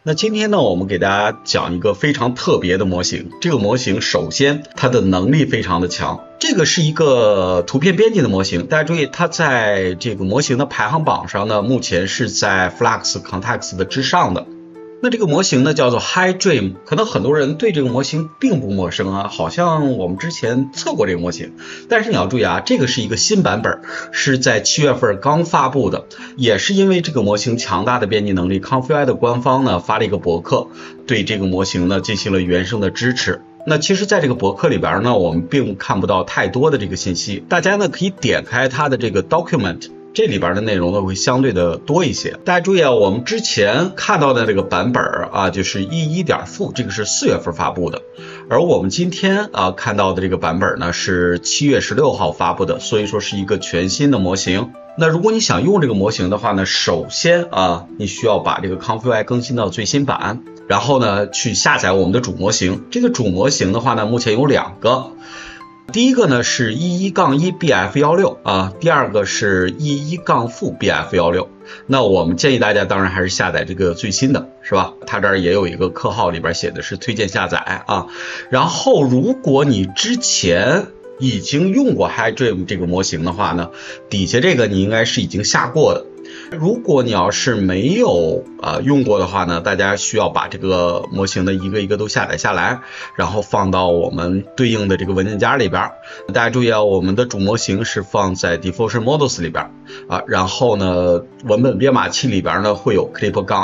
那今天呢，我们给大家讲一个非常特别的模型。这个模型首先它的能力非常的强，这个是一个图片编辑的模型。大家注意，它在这个模型的排行榜上呢，目前是在 Flux Context 的之上的。那这个模型呢叫做 HiDream， 可能很多人对这个模型并不陌生啊，好像我们之前测过这个模型。但是你要注意啊，这个是一个新版本，是在7月份刚发布的，也是因为这个模型强大的编辑能力 ，ComfyUI 的官方呢发了一个博客，对这个模型呢进行了原生的支持。那其实在这个博客里边呢，我们并看不到太多的这个信息，大家呢可以点开它的这个 document。这里边的内容呢会相对的多一些。大家注意啊，我们之前看到的这个版本啊，就是 E1.Full， 这个是4月份发布的，而我们今天看到的这个版本呢是7月16号发布的，所以说是一个全新的模型。那如果你想用这个模型的话呢，首先你需要把这个 ComfyUI 更新到最新版，然后呢去下载我们的主模型。这个主模型的话呢，目前有两个。第一个呢是 E1-1BF16 第二个是 E1-BF16。那我们建议大家当然还是下载这个最新的，是吧？它这儿也有一个括号，里边写的是推荐下载然后如果你之前已经用过 HiDream 这个模型的话呢，底下这个你应该是已经下过的。如果你要是没有用过的话呢，大家需要把这个模型的一个一个都下载下来，然后放到我们对应的这个文件夹里边。大家注意啊，我们的主模型是放在 Diffusion Models 里边然后呢，文本编码器里边呢会有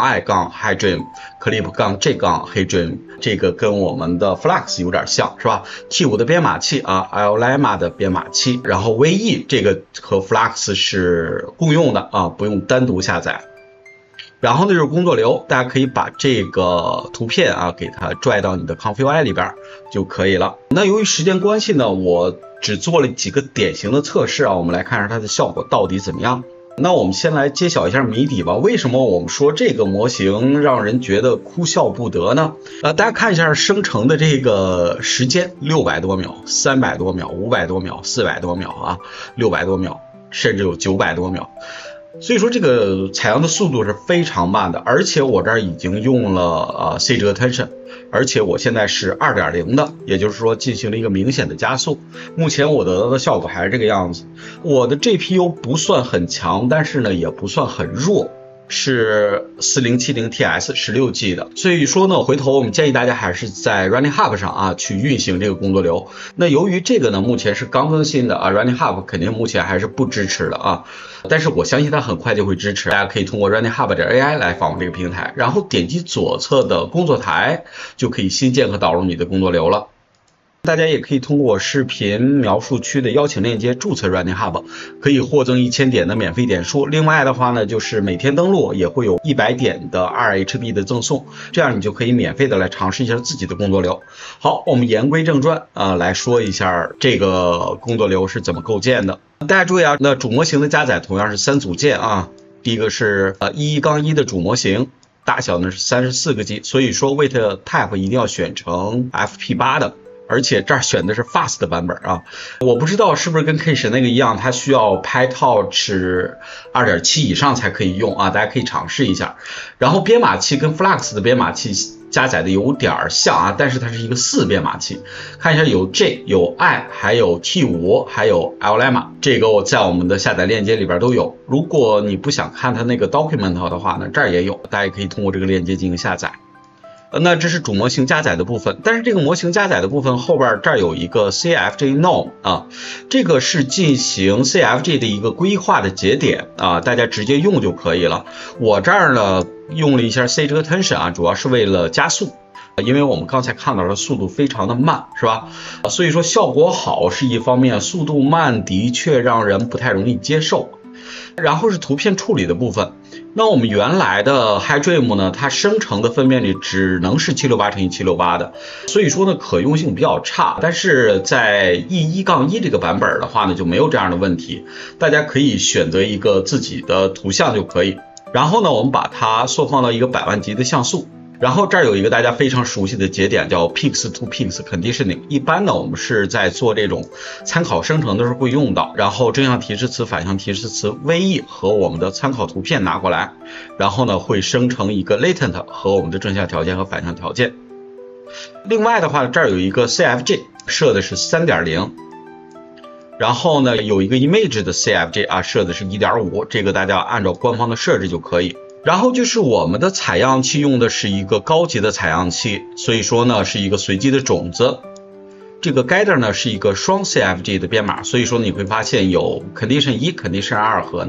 clip-i-HiDream、clip-j-HiDream， 这个跟我们的 Flux 有点像，是吧？ T5 的编码器Llama 的编码器，然后 VE 这个和 Flux 是共用的不用单独下载。然后呢就是工作流，大家可以把这个图片给它拽到你的 ComfyUI 里边就可以了。那由于时间关系呢，我只做了几个典型的测试我们来看一下它的效果到底怎么样。那我们先来揭晓一下谜底吧。为什么我们说这个模型让人觉得哭笑不得呢？大家看一下生成的这个时间，600多秒、300多秒、500多秒、400多秒600多秒，甚至有900多秒。所以说这个采样的速度是非常慢的，而且我这儿已经用了Sage Attention， 而且我现在是 2.0 的，也就是说进行了一个明显的加速。目前我得到的效果还是这个样子。我的 GPU 不算很强，但是呢也不算很弱，是 4070TS 16G 的，所以说呢，回头我们建议大家还是在 Running Hub 上去运行这个工作流。那由于这个呢目前是刚更新的Running Hub 肯定目前还是不支持的但是我相信它很快就会支持。大家可以通过 Running Hub.ai 来访问这个平台，然后点击左侧的工作台，就可以新建和导入你的工作流了。大家也可以通过视频描述区的邀请链接注册 Running Hub， 可以获赠1000点的免费点数。另外的话呢，就是每天登录也会有100点的 2HB 的赠送，这样你就可以免费的来尝试一下自己的工作流。好，我们言归正传来说一下这个工作流是怎么构建的。大家注意那主模型的加载同样是3组件第一个是E1-1的主模型，大小呢是34个 G， 所以说 Weight Type 一定要选成 FP8 的。而且这儿选的是 Fast 的版本我不知道是不是跟 Kish 那个一样，它需要 PyTorch 2.7 以上才可以用大家可以尝试一下。然后编码器跟 Flux 的编码器加载的有点像但是它是一个4编码器。看一下有 J 有 I 还有 T5 还有 Llama， 这个我在我们的下载链接里边都有。如果你不想看它那个 document 的话呢，这儿也有，大家也可以通过这个链接进行下载。那这是主模型加载的部分，但是这个模型加载的部分后边这儿有一个 CFG Node 这个是进行 CFG 的一个规划的节点大家直接用就可以了。我这儿呢用了一下 Sage Attention 主要是为了加速，因为我们刚才看到的速度非常的慢，是吧？所以说效果好是一方面，速度慢的确让人不太容易接受。然后是图片处理的部分。那我们原来的 HiDream 呢，它生成的分辨率只能是768×768的，所以说呢可用性比较差。但是在 E1-1 这个版本的话呢，就没有这样的问题，大家可以选择一个自己的图像就可以。然后呢，我们把它缩放到一个100万级的像素。 然后这儿有一个大家非常熟悉的节点叫 Pix to Pix Conditioning， 一般呢我们是在做这种参考生成的时候会用到，然后正向提示词、反向提示词 VE 和我们的参考图片拿过来，然后呢会生成一个 latent 和我们的正向条件和反向条件。另外的话，这儿有一个 CFG 设的是 3.0， 然后呢有一个 image 的 CFG 啊，设的是 1.5， 这个大家按照官方的设置就可以。然后就是我们的采样器用的是一个高级的采样器，所以说呢是一个随机的种子。这个 Gather 呢是一个双 CFG 的编码，所以说你会发现有 condition 1、condition 2和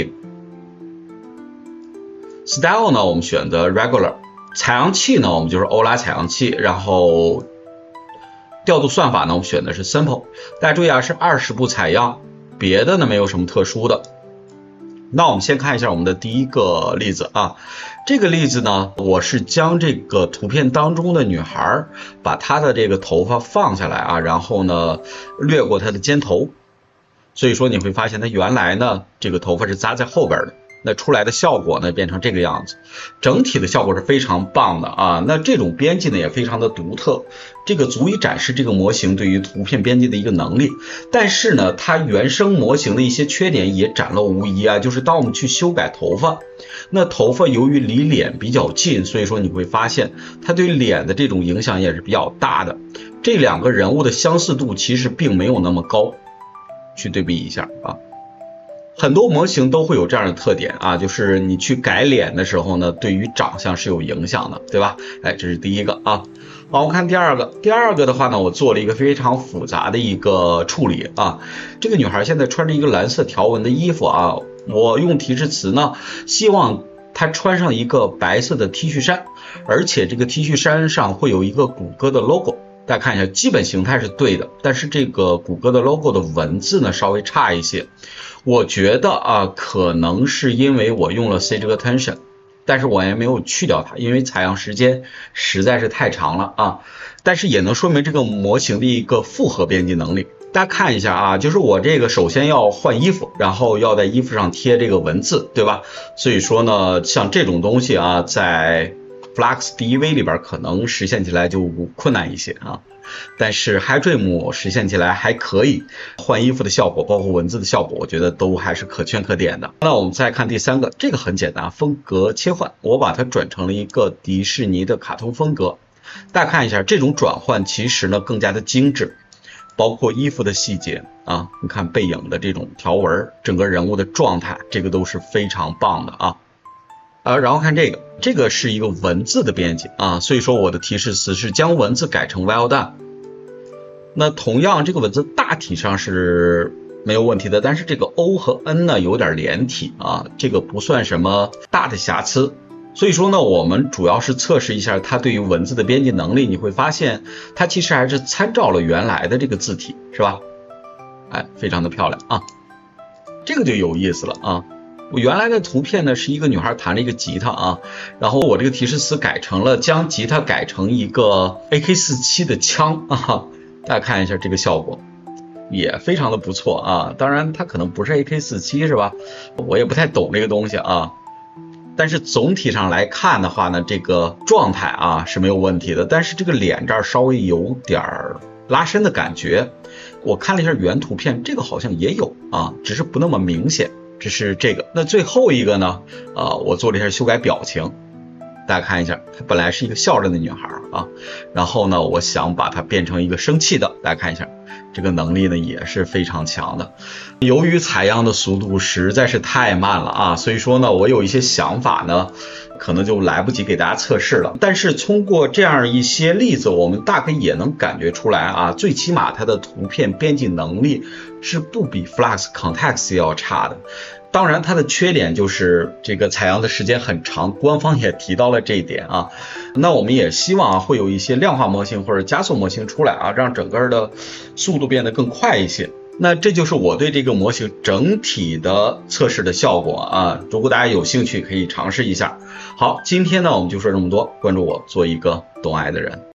negative。Style 呢我们选择 regular， 采样器呢我们就是欧拉采样器，然后调度算法呢我们选的是 simple。大家注意啊，是20步采样，别的呢没有什么特殊的。那我们先看一下我们的第一个例子啊，这个例子呢，我是将这个图片当中的女孩把她的这个头发放下来啊，然后呢掠过她的肩头，所以说你会发现她原来呢这个头发是扎在后边的，那出来的效果呢变成这个样子，整体的效果是非常棒的啊。那这种编辑呢也非常的独特，这个足以展示这个模型对于图片编辑的一个能力。但是呢它原生模型的一些缺点也展露无遗啊，就是当我们去修改头发，那头发由于离脸比较近，所以说你会发现它对脸的这种影响也是比较大的。这两个人物的相似度其实并没有那么高，去对比一下啊。很多模型都会有这样的特点啊，就是你去改脸的时候呢，对于长相是有影响的，对吧？哎，这是第一个啊。好，我看第二个。第二个的话呢，我做了一个非常复杂的一个处理啊。这个女孩现在穿着一个蓝色条纹的衣服啊，我用提示词呢，希望她穿上一个白色的 T 恤衫，而且这个 T 恤衫上会有一个谷歌的 logo。大家看一下，基本形态是对的，但是这个谷歌的 logo 的文字呢稍微差一些。我觉得啊，可能是因为我用了 Sage Attention， 但是我也没有去掉它，因为采样时间实在是太长了啊。但是也能说明这个模型的一个复合编辑能力。大家看一下啊，就是我这个首先要换衣服，然后要在衣服上贴这个文字，对吧？所以说呢，像这种东西啊，在Flux DEV 里边可能实现起来就困难一些啊，但是 HiDream 实现起来还可以，换衣服的效果包括文字的效果我觉得都还是可圈可点的。那我们再看第三个，这个很简单，风格切换，我把它转成了一个迪士尼的卡通风格。大家看一下，这种转换其实呢更加的精致，包括衣服的细节啊，你看背影的这种条纹，整个人物的状态，这个都是非常棒的啊。然后看这个是一个文字的编辑啊，所以说我的提示词是将文字改成 well done。那同样这个文字大体上是没有问题的，但是这个 O 和 N 呢有点连体啊，这个不算什么大的瑕疵。所以说呢，我们主要是测试一下它对于文字的编辑能力，你会发现它其实还是参照了原来的这个字体，是吧？哎，非常的漂亮啊，这个就有意思了啊。我原来的图片呢是一个女孩弹了一个吉他啊，然后我这个提示词改成了将吉他改成一个 AK47 的枪啊，大家看一下这个效果也非常的不错啊。当然它可能不是 AK47 是吧？我也不太懂这个东西啊，但是总体上来看的话呢，这个状态啊是没有问题的，但是这个脸这儿稍微有点拉伸的感觉。我看了一下原图片，这个好像也有啊，只是不那么明显。这是这个。那最后一个呢，我做了一下修改表情，大家看一下，她本来是一个笑着的女孩啊，然后呢，我想把它变成一个生气的，大家看一下，这个能力呢也是非常强的。由于采样的速度实在是太慢了啊，所以说呢，我有一些想法呢，可能就来不及给大家测试了。但是通过这样一些例子，我们大概也能感觉出来啊，最起码它的图片编辑能力是不比 Flux Context 要差的。当然它的缺点就是这个采样的时间很长，官方也提到了这一点啊。那我们也希望啊会有一些量化模型或者加速模型出来啊，让整个的速度变得更快一些。那这就是我对这个模型整体的测试的效果啊，如果大家有兴趣可以尝试一下。好，今天呢我们就说这么多，关注我，做一个懂爱的人。